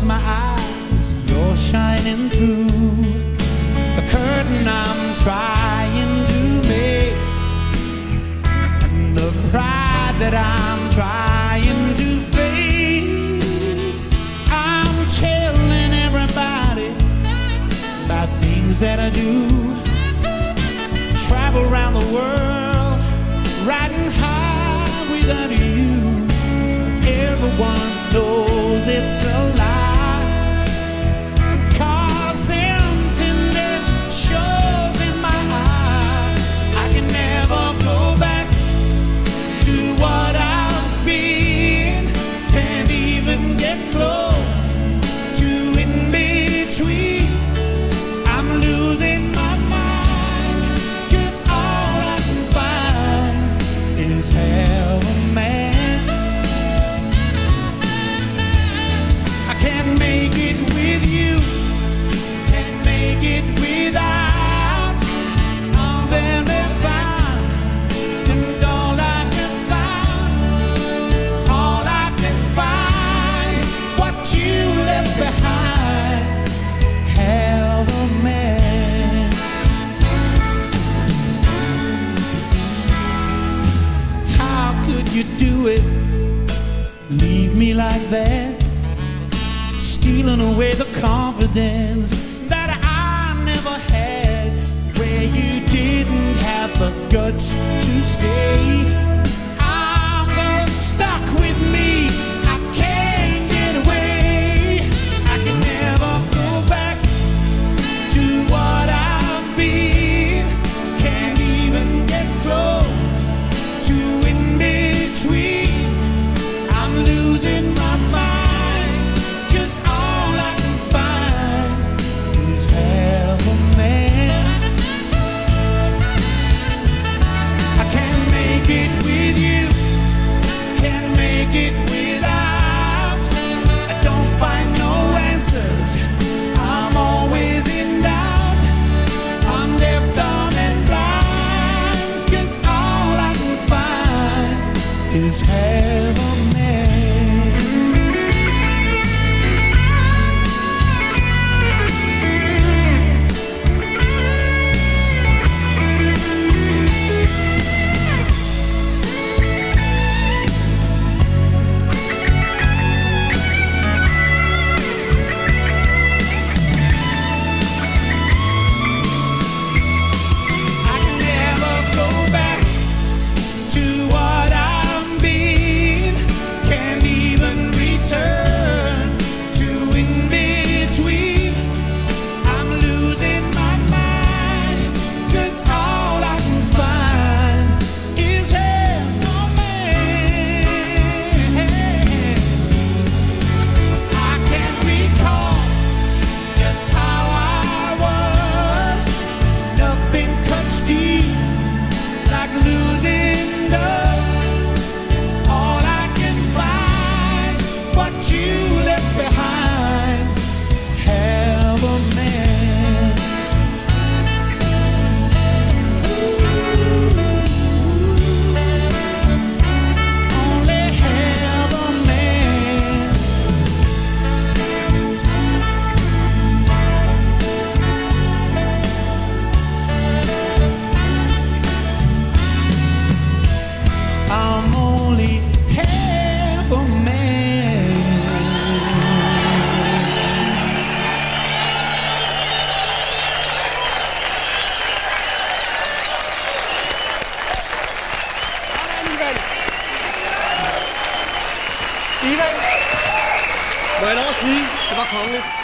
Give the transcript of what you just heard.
close my eyes, you're shining through the curtain I'm trying to make, and the pride that I'm trying to fade. I'm telling everybody about things that I do. Travel around the world, riding high without you. Everyone knows it's a lie, 'cause emptiness shows in my eye. I can never go back to what I've been, can't even get close to in between. I'm losing my mind, 'cause all I can find is heaven, man. Can't make it with you, can't make it without. I'm very fine, and all I can find, what you left behind, heaven, man. How could you do it, leave me like that? Stealing away the confidence that I never had, where you didn't have the guts to stay. I'm so stuck with me, I can't get away. I can never go back to what I've been, can't even get close to in between. I'm losing my mind, it without. I don't find no answers, I'm always in doubt. I'm deaf, dumb and blind, 'cause all I can find is heaven, man. Må jeg lov at sige, det var kongeligt.